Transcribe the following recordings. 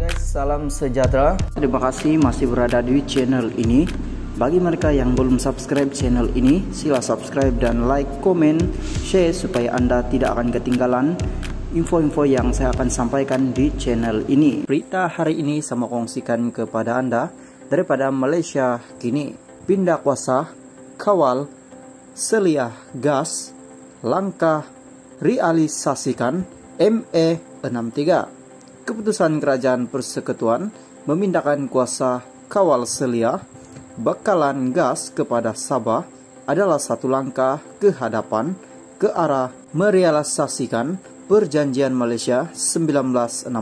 Guys, salam sejahtera. Terima kasih masih berada di channel ini. Bagi mereka yang belum subscribe channel ini, sila subscribe dan like, komen, share supaya Anda tidak akan ketinggalan info-info yang saya akan sampaikan di channel ini. Berita hari ini saya mau kongsikan kepada Anda daripada Malaysia kini. Pindah kuasa, kawal, selia gas, langkah realisasikan ME63. Keputusan Kerajaan Persekutuan memindahkan kuasa kawal selia bekalan gas kepada Sabah adalah satu langkah ke hadapan ke arah merealisasikan Perjanjian Malaysia 1963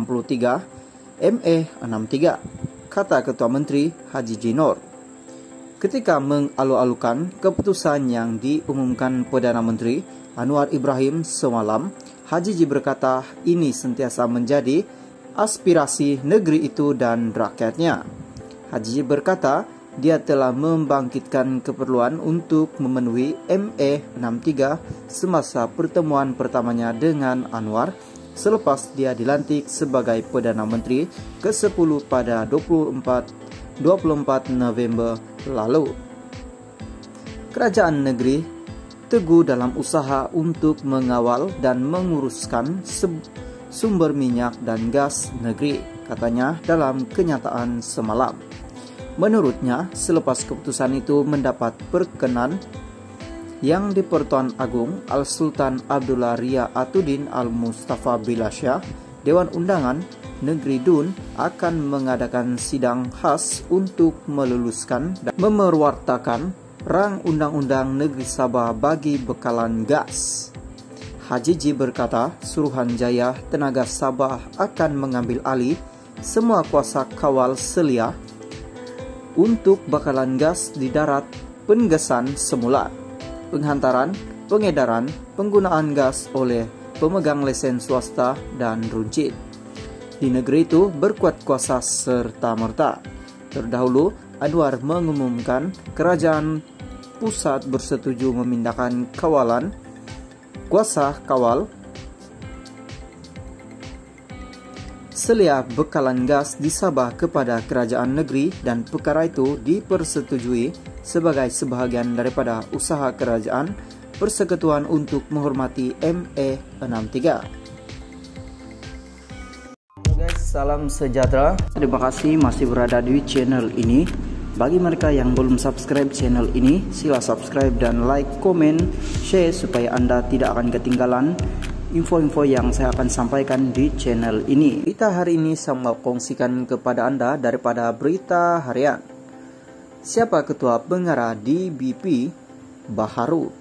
ME63, kata Ketua Menteri Haji Jinor. Ketika mengalu-alukan keputusan yang diumumkan Perdana Menteri Anwar Ibrahim semalam, Haji Ji berkata ini sentiasa menjadi aspirasi negeri itu dan rakyatnya. Haji Ji berkata dia telah membangkitkan keperluan untuk memenuhi ME63 semasa pertemuan pertamanya dengan Anwar selepas dia dilantik sebagai Perdana Menteri ke-10 pada 24 November lalu. Kerajaan negeri teguh dalam usaha untuk mengawal dan menguruskan sumber minyak dan gas negeri, katanya dalam kenyataan semalam. Menurutnya, selepas keputusan itu mendapat perkenan yang di Pertuan Agung Al-Sultan Abdullah Ria Atuddin Al-Mustafa Bilasyah, Dewan Undangan Negeri DUN akan mengadakan sidang khas untuk meluluskan dan memerwartakan rang Undang-Undang Negeri Sabah bagi bekalan gas. Haji Ji berkata Suruhanjaya Tenaga Sabah akan mengambil alih semua kuasa kawal selia untuk bekalan gas di darat penggesan semula, penghantaran, pengedaran, penggunaan gas oleh pemegang lesen swasta dan runcit di negeri itu berkuat kuasa serta-merta. Terdahulu, Anwar mengumumkan kerajaan pusat bersetuju memindahkan kuasa kawal selia bekalan gas di Sabah kepada kerajaan negeri dan perkara itu dipersetujui sebagai sebahagian daripada usaha kerajaan persekutuan untuk menghormati ME63. Guys, salam sejahtera. Terima kasih masih berada di channel ini. Bagi mereka yang belum subscribe channel ini, sila subscribe dan like, komen, share supaya Anda tidak akan ketinggalan info-info yang saya akan sampaikan di channel ini. Berita hari ini saya mau kongsikan kepada Anda daripada berita harian. Siapa ketua pengarah di BP Baharu?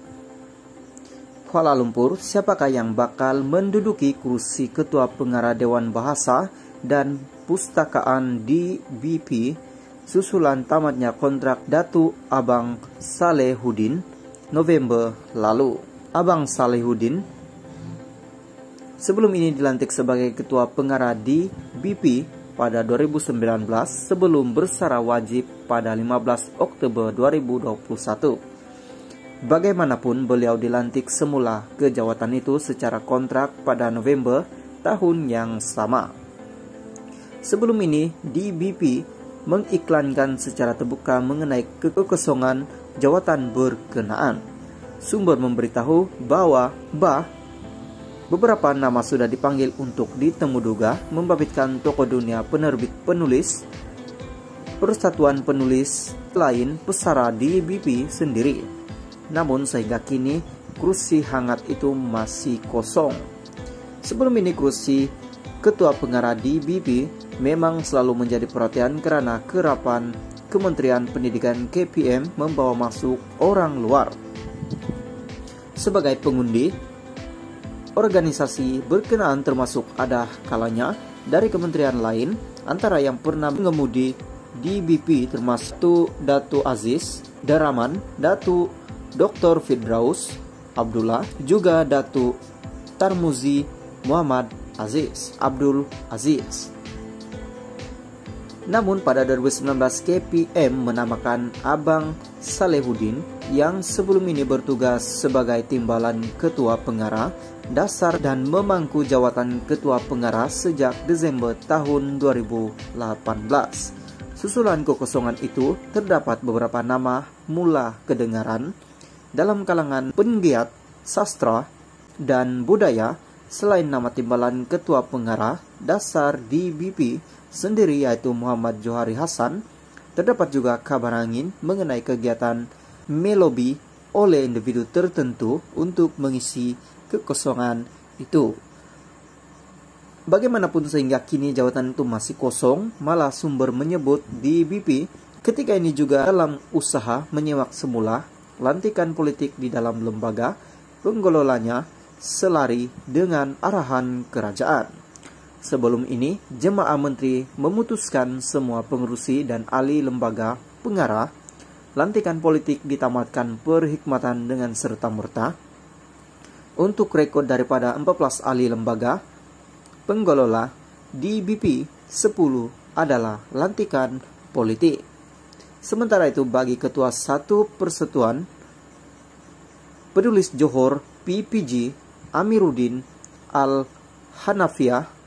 Kuala Lumpur, siapakah yang bakal menduduki kursi ketua pengarah Dewan Bahasa dan Pustakaan di BP susulan tamatnya kontrak Datuk Abang Salehuddin November lalu? Abang Salehuddin sebelum ini dilantik sebagai ketua pengarah di BP pada 2019 sebelum bersara wajib pada 15 Oktober 2021. Bagaimanapun beliau dilantik semula ke jawatan itu secara kontrak pada November tahun yang sama. Sebelum ini, DBP mengiklankan secara terbuka mengenai kekosongan jawatan berkenaan. Sumber memberitahu bahwa beberapa nama sudah dipanggil untuk ditemuduga membabitkan tokoh dunia penerbit penulis, persatuan penulis lain pesara di BP sendiri. Namun sehingga kini kursi hangat itu masih kosong. Sebelum ini kursi ketua pengarah di BP memang selalu menjadi perhatian karena kerapan Kementerian Pendidikan KPM membawa masuk orang luar sebagai pengundi. Organisasi berkenaan termasuk ada kalanya dari kementerian lain, antara yang pernah mengemudi di BP termasuk Datuk Aziz Daraman, Datuk Dr. Firdaus Abdullah, juga Datuk Tarmuzi Muhammad Abdul Aziz. Namun pada 2019 KPM menamakan Abang Salehuddin yang sebelum ini bertugas sebagai timbalan Ketua Pengarah Dasar dan memangku jawatan Ketua Pengarah sejak Desember tahun 2018. Susulan kekosongan itu terdapat beberapa nama mula kedengaran dalam kalangan penggiat sastra dan budaya selain nama timbalan Ketua Pengarah Dasar di BP sendiri yaitu Muhammad Johari Hasan. Terdapat juga kabar angin mengenai kegiatan melobi oleh individu tertentu untuk mengisi kekosongan itu. Bagaimanapun sehingga kini jabatan itu masih kosong, malah sumber menyebut di BP ketika ini juga dalam usaha menyewak semula lantikan politik di dalam lembaga pengelolanya selari dengan arahan kerajaan. Sebelum ini, jemaah menteri memutuskan semua pengurusi dan ahli lembaga pengarah lantikan politik ditamatkan perhikmatan dengan serta-merta. Untuk rekod daripada 14 ahli lembaga pengelola di BP, 10 adalah lantikan politik. Sementara itu bagi Ketua Satu Persatuan Penulis Johor PPG Amiruddin Al-Hanafiah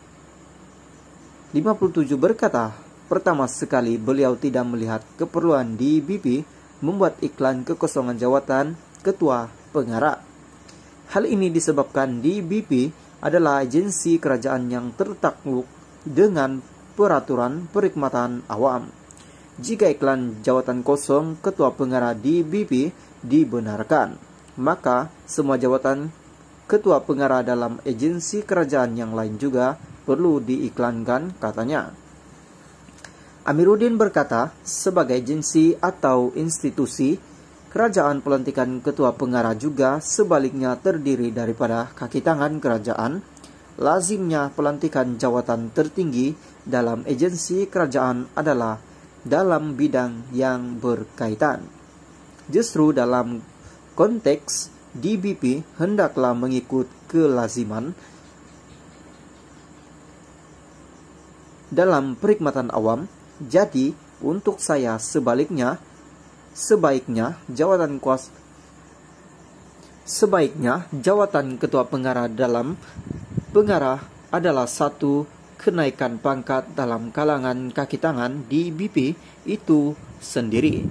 57 berkata, pertama sekali beliau tidak melihat keperluan di BP membuat iklan kekosongan jawatan Ketua Pengarah. Hal ini disebabkan di BP adalah agensi kerajaan yang tertakluk dengan peraturan perkhidmatan awam. Jika iklan jawatan kosong Ketua Pengarah di BP dibenarkan, maka semua jawatan Ketua Pengarah dalam agensi kerajaan yang lain juga perlu diiklankan, katanya. Amiruddin berkata, sebagai agensi atau institusi, kerajaan pelantikan Ketua Pengarah juga sebaliknya terdiri daripada kaki tangan kerajaan. Lazimnya pelantikan jawatan tertinggi dalam agensi kerajaan adalah dalam bidang yang berkaitan. Justru dalam konteks DBP hendaklah mengikut kelaziman dalam perkhidmatan awam. Jadi untuk saya sebaiknya jawatan Ketua Pengarah dalam pengarah adalah satu kenaikan pangkat dalam kalangan kaki tangan di BP itu sendiri.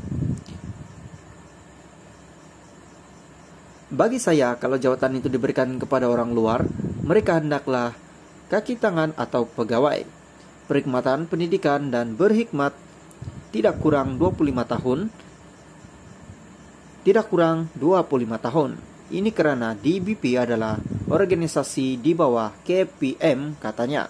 Bagi saya, kalau jawatan itu diberikan kepada orang luar, mereka hendaklah kaki tangan atau pegawai perkhidmatan pendidikan dan berhikmat tidak kurang 25 tahun. Ini karena DBP adalah organisasi di bawah KPM, katanya.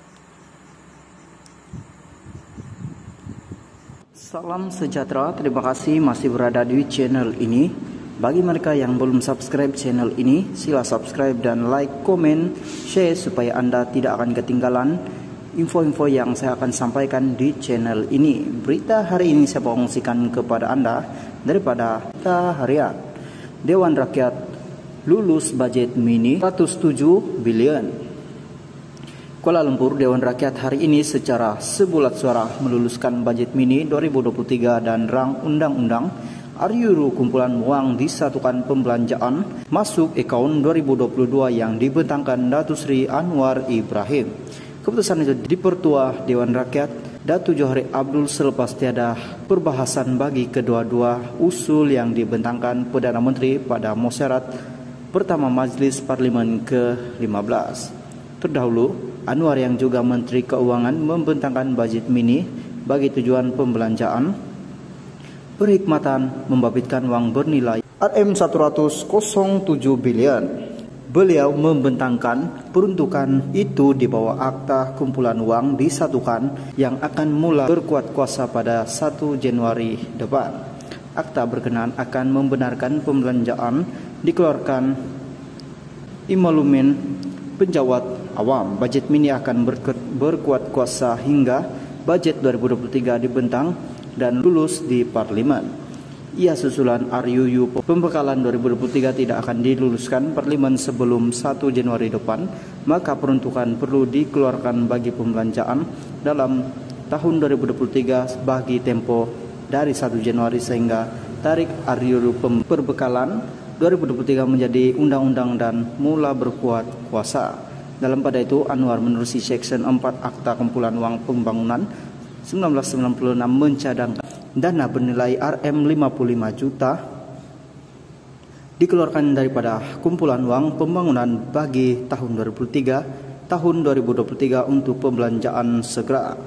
Salam sejahtera, terima kasih masih berada di channel ini. Bagi mereka yang belum subscribe channel ini, sila subscribe dan like, komen, share supaya Anda tidak akan ketinggalan info-info yang saya akan sampaikan di channel ini. Berita hari ini saya kongsikan kepada Anda daripada Berita Harian. Dewan Rakyat lulus budget mini 107 bilion. Kuala Lumpur, Dewan Rakyat hari ini secara sebulat suara meluluskan budget mini 2023 dan rang undang-undang RUU kumpulan uang disatukan pembelanjaan masuk akaun 2022 yang dibentangkan Datuk Seri Anwar Ibrahim. Keputusan itu dipertua Dewan Rakyat Datuk Johari Abdul selepas tiada perbahasan bagi kedua-dua usul yang dibentangkan Perdana Menteri pada musyawarah pertama Majlis Parlimen ke-15. Terdahulu, Anwar yang juga Menteri Keuangan membentangkan budget mini bagi tujuan pembelanjaan perkhidmatan membabitkan wang bernilai RM107 bilion. Beliau membentangkan peruntukan itu di bawah akta kumpulan uang disatukan yang akan mula berkuat kuasa pada 1 Januari depan. Akta berkenaan akan membenarkan pembelanjaan dikeluarkan imalumen penjawat awam. Budget mini akan berkuat kuasa hingga budget 2023 dibentang dan lulus di Parlimen. Ia susulan RUU pembekalan 2023 tidak akan diluluskan Parlimen sebelum 1 Januari depan, maka peruntukan perlu dikeluarkan bagi pembelanjaan dalam tahun 2023 bagi tempo dari 1 Januari sehingga tarik RUU Perbekalan 2023 menjadi undang-undang dan mula berkuat kuasa. Dalam pada itu, Anwar menerusi Section 4 Akta Kumpulan Uang Pembangunan 1996 mencadangkan dana bernilai Rp55 juta dikeluarkan daripada kumpulan uang pembangunan bagi tahun 2023 untuk pembelanjaan segera.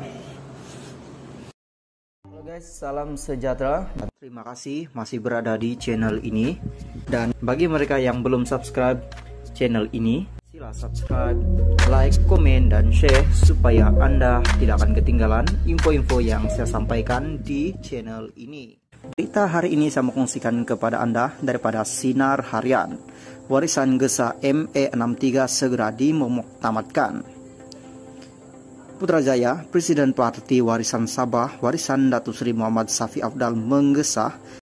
Halo guys, salam sejahtera. Terima kasih masih berada di channel ini. Dan bagi mereka yang belum subscribe channel ini, sila subscribe, like, komen, dan share supaya Anda tidak akan ketinggalan info-info yang saya sampaikan di channel ini. Berita hari ini saya mau kongsikan kepada Anda daripada Sinar Harian. Warisan Gesa ME63 segera dimuktamadkan. Putrajaya, Presiden Parti Warisan Sabah, Warisan Datuk Seri Muhammad Safi Afdal menggesa